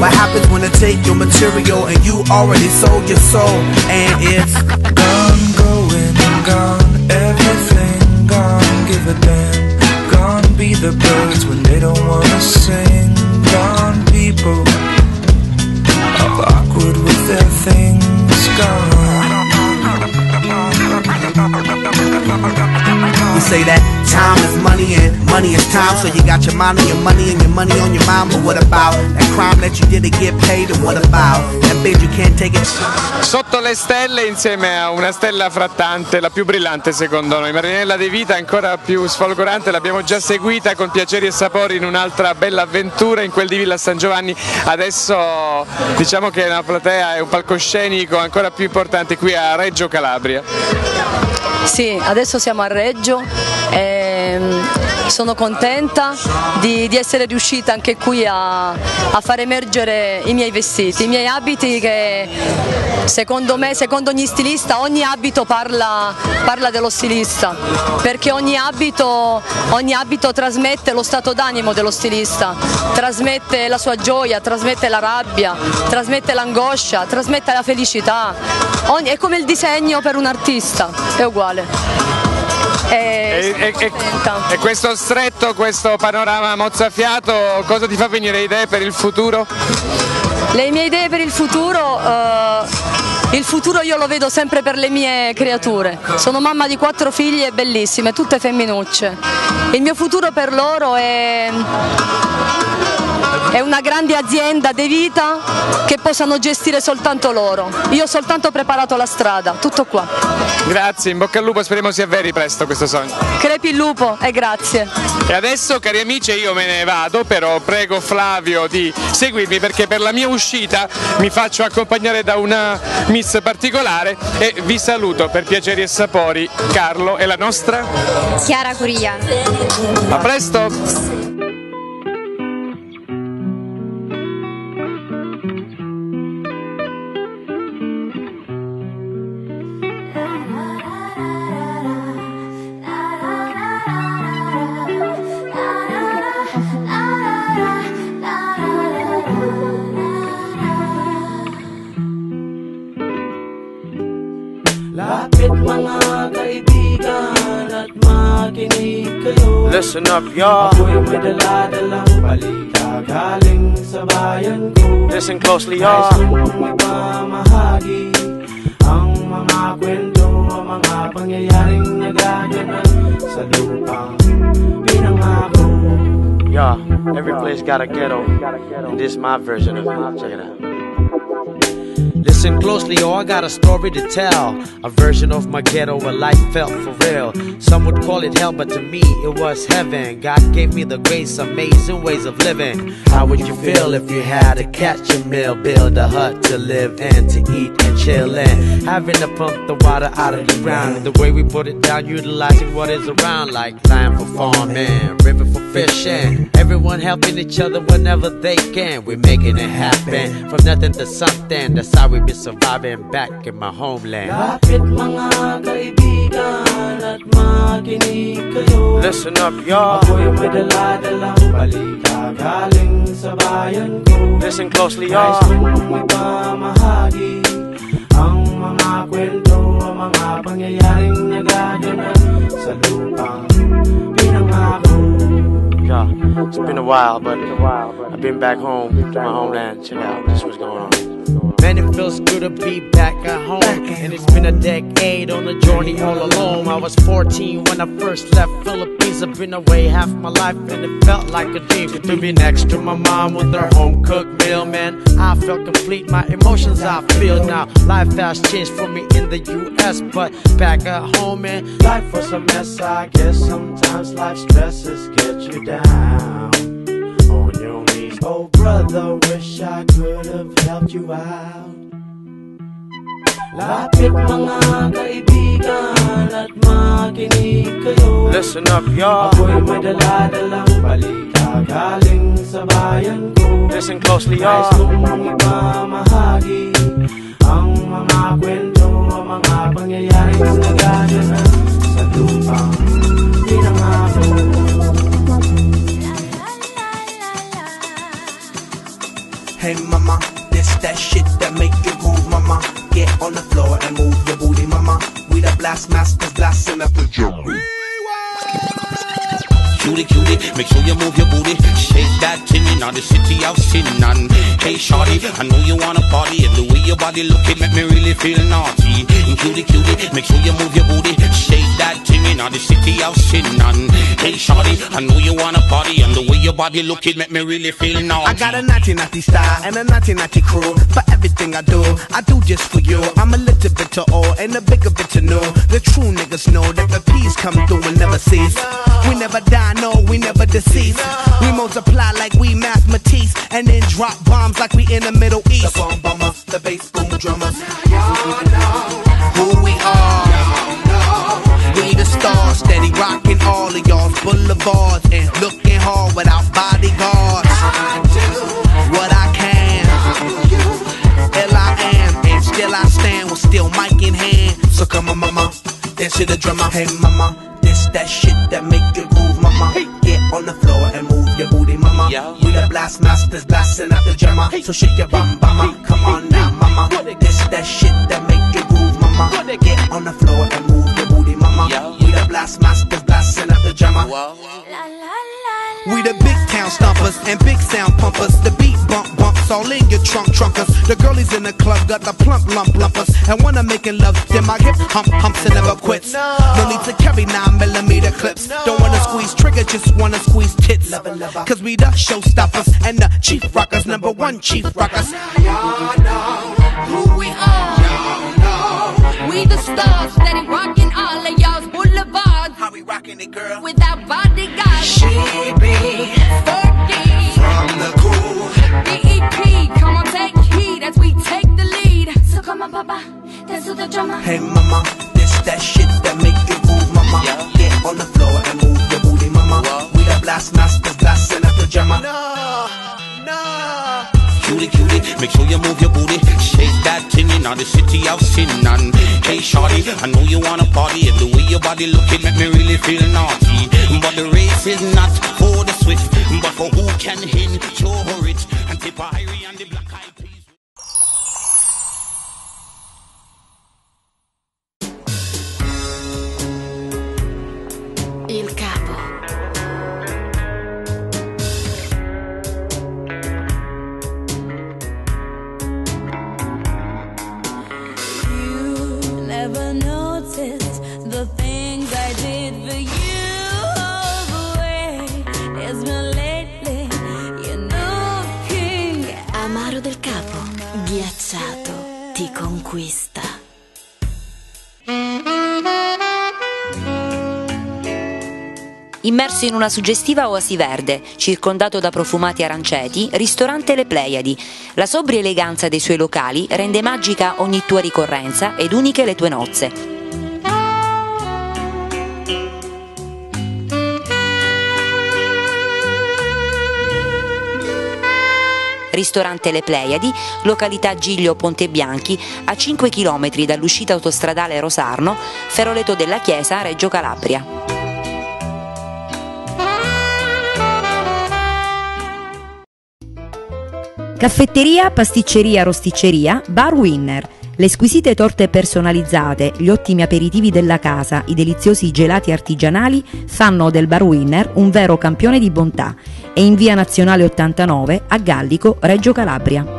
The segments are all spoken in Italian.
What happens when they take your material and you already sold your soul? And it's gone, going, gone, everything gone, give a damn. Gone be the birds when they don't wanna sing. Gone people are awkward with their things gone. You say that time is money and money is time, so you got your mind on your money and your money on your mind. But what about that crime that you did to get paid? And what about that bitch you can't take it? Sotto le stelle, insieme a una stella frattante, la più brillante secondo noi, Marinella De Vita, ancora più sfolgorante, l'abbiamo già seguita con Piaceri e Sapori in un'altra bella avventura in quel di Villa San Giovanni. Adesso diciamo che la platea è un palcoscenico ancora più importante qui a Reggio Calabria. Sì, adesso siamo a Reggio e sono contenta di essere riuscita anche qui a far emergere i miei vestiti, i miei abiti che secondo me, secondo ogni stilista, ogni abito parla dello stilista, perché ogni abito trasmette lo stato d'animo dello stilista, trasmette la sua gioia, trasmette la rabbia, trasmette l'angoscia, trasmette la felicità. È come il disegno per un artista, è uguale. E questo stretto, questo panorama mozzafiato, cosa ti fa venire idee per il futuro? Le mie idee per il futuro io lo vedo sempre per le mie creature. Sono mamma di 4 figlie bellissime, tutte femminucce. Il mio futuro per loro è una grande azienda di vita che possano gestire soltanto loro. Io ho soltanto preparato la strada, tutto qua. Grazie, in bocca al lupo, speriamo si avveri presto questo sogno. Crepi il lupo e grazie. E adesso, cari amici, io me ne vado, però prego Flavio di seguirmi perché per la mia uscita mi faccio accompagnare da una miss particolare e vi saluto per Piaceri e Sapori, Carlo e la nostra Chiara Curigliano. A presto! Listen up, y'all. Listen closely, y'all. Y'all, every place got a ghetto, and this is my version of it. Check it out. Listen closely, oh, I got a story to tell. A version of my ghetto where life felt for real. Some would call it hell, but to me it was heaven. God gave me the grace, amazing ways of living. How would you feel if you had to catch a meal, build a hut to live in, to eat and chill in, having to pump the water out of the ground? And the way we put it down, utilizing what is around, like land for farming, river for fishing, everyone helping each other whenever they can. We're making it happen, from nothing to something. That's how we been surviving back in my homeland. Listen up, y'all. Listen closely, y'all. Yeah, it's been a while, but I've been back home to my homeland. Check out, this is what's going on. Man, it feels good to be back at home. And it's been a decade on a journey all alone. I was 14 when I first left Philippines. I've been away half my life and it felt like a dream. To be next to my mom with her home-cooked meal, man, I felt complete. My emotions I feel now. Life has changed for me in the US, but back at home, man, life was a mess. I guess sometimes life stresses get you down on your knees. Oh brother, wish I could have helped you out. Lapit mga kaibigan at makinig kayo. Listen up, y'all. Ako'y may dala-dalang balita galing sa bayan ko. Listen closely, y'all. Nais kong ipamahagi ang mga kwento, ang mga pangyayaring nagaganan sa lupang pinangako. Hey Hey mama, this that shit that make you groove, mama. Get on the floor and move your booty, mama. We the blast masters blasting up the jungle. Cutie, cutie, make sure you move your booty. Shake that thing in the city of sin. And hey shawty, I know you wanna party, and the way your body looking make me really feel naughty. And cutie, cutie, make sure you move your booty. Shake that thing in the city of sin. And hey shawty, I know you wanna party, and the way your body looking make me really feel naughty. I got a naughty naughty style and a naughty naughty crew. For everything I do just for you. I'm a little bit to all and a bigger bit to know. The true niggas know that the peace come through and never cease. We never die, no, we never deceive. We multiply like we mathematics, and then drop bombs like we in the Middle East. The bomb bomber, the bass boom drummer. Y'all know who we are. We the stars, steady rocking all of y'all's boulevards and looking hard without bodyguards. I do what I can. Ill I am, and still I stand with still mic in hand. So come on, mama, dance to the drummer. Hey, mama. This that shit that make you groove, mama. Get on the floor and move your booty, mama. We the blast masters blasting out the drummer. So shake your bum, mama. Come on now, mama. This that shit that make you groove, mama. Get on the floor and move your booty, mama. We the blast masters blasting out the drummer. We the big town stompers and big sound pumpers. The beat bumps all in your trunkers. The girlies in the club got the plump lumpers. And when I'm making love, then my hip humps and never quits. No need to carry 9mm clips. Don't wanna squeeze trigger, just wanna squeeze tits. Cause we the showstoppers and the chief rockers, #1 chief rockers. Y'all know who we are. Y'all know we the stars, steady rocking all of y'all's boulevards. How we rocking it, girl? Without bodyguards. She be 40 from the cool. BEP, come on, take heed as we take the lead. So come on, papa, dance to the drummer. Hey, mama, this that shit that make you move, mama. Get on the floor and move your booty, mama. We the blast masters blasting at the drummer. No. Cutie, cutie, make sure you move your booty. Shake that thing in the city of sin. And hey shawty, I know you wanna party, and the way your body looking make me really feel naughty. But the race is not for the swift, but for who can endure it. And tip a Irie and the Black Eyed Peas. Il capo. Never noticed the things I did for you. All the way it's been lately, you know, king. Amaro del Capo, ghiacciato, ti conquista. Immerso in una suggestiva oasi verde, circondato da profumati aranceti, ristorante Le Pleiadi. La sobria eleganza dei suoi locali rende magica ogni tua ricorrenza ed uniche le tue nozze. Ristorante Le Pleiadi, località Giglio Ponte Bianchi, a 5 km dall'uscita autostradale Rosarno, Feroleto della Chiesa, Reggio Calabria. Caffetteria, pasticceria, rosticceria, Bar Winner. Le squisite torte personalizzate, gli ottimi aperitivi della casa, i deliziosi gelati artigianali fanno del Bar Winner un vero campione di bontà. È in via Nazionale 89 a Gallico, Reggio Calabria.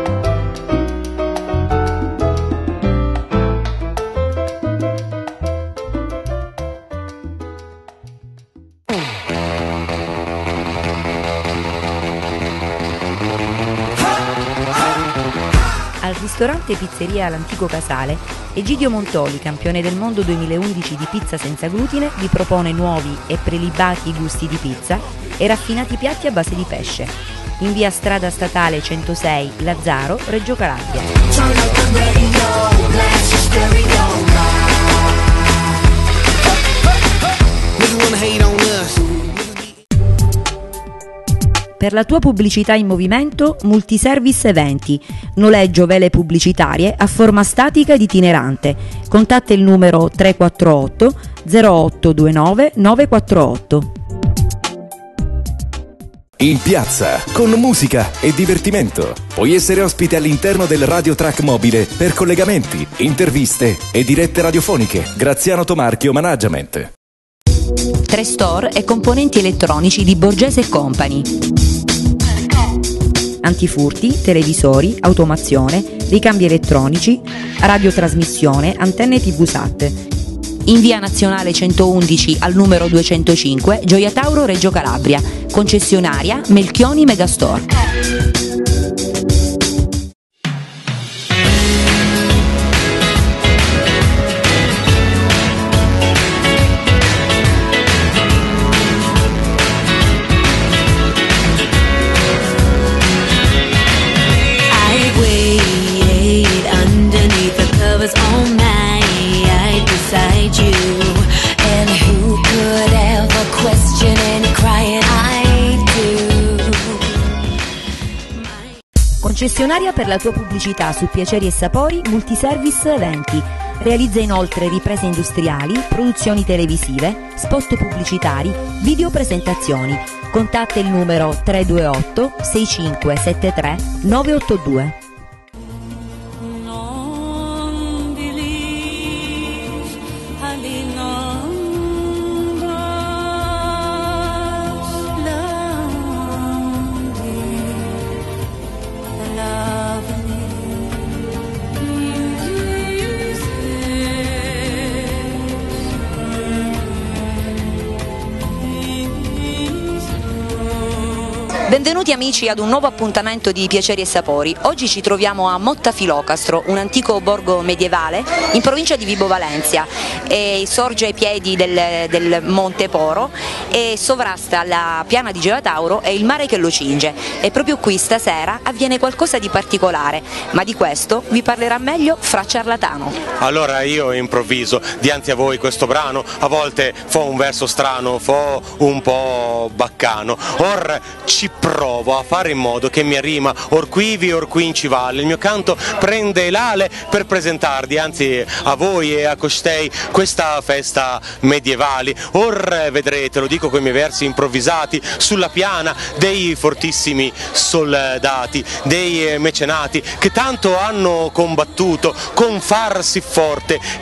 Al ristorante Pizzeria L'Antico Casale, Egidio Montoli, campione del mondo 2011 di pizza senza glutine, vi propone nuovi e prelibati gusti di pizza e raffinati piatti a base di pesce. In via Strada Statale 106, Lazzaro, Reggio Calabria. Per la tua pubblicità in movimento, Multiservice Eventi, noleggio vele pubblicitarie a forma statica ed itinerante. Contatta il numero 348 0829 948. in piazza, con musica e divertimento. Puoi essere ospite all'interno del Radio Track mobile per collegamenti, interviste e dirette radiofoniche. Graziano Tomarchio Management. 3 store e componenti elettronici di Borgese Company. Antifurti, televisori, automazione, ricambi elettronici, radiotrasmissione, antenne TV SAT. In via Nazionale 111 al numero 205, Gioia Tauro, Reggio Calabria. Concessionaria Melchioni Megastore. Concessionaria per la tua pubblicità su Piaceri e Sapori Multiservice Eventi. Realizza inoltre riprese industriali, produzioni televisive, spot pubblicitari, video presentazioni. Contatta il numero 328 6573 982. Benvenuti amici ad un nuovo appuntamento di Piaceri e Sapori. Oggi ci troviamo a Mottafilocastro, un antico borgo medievale in provincia di Vibo Valentia. Sorge ai piedi del Monte Poro e sovrasta la piana di Gioia Tauro e il mare che lo cinge. E proprio qui stasera avviene qualcosa di particolare, ma di questo vi parlerà meglio Fra Ciarlatano. Allora io improvviso dinanzi a voi questo brano, a volte fa un verso strano, fa un po' baccano, or ci provo a fare in modo che mi rima or quivi or qui in ci vale. Il mio canto prende l'ale per presentarvi anzi a voi e a costei questa festa medievale. Or vedrete, lo dico con i miei versi improvvisati, sulla piana dei fortissimi soldati, dei mecenati che tanto hanno combattuto con farsi forte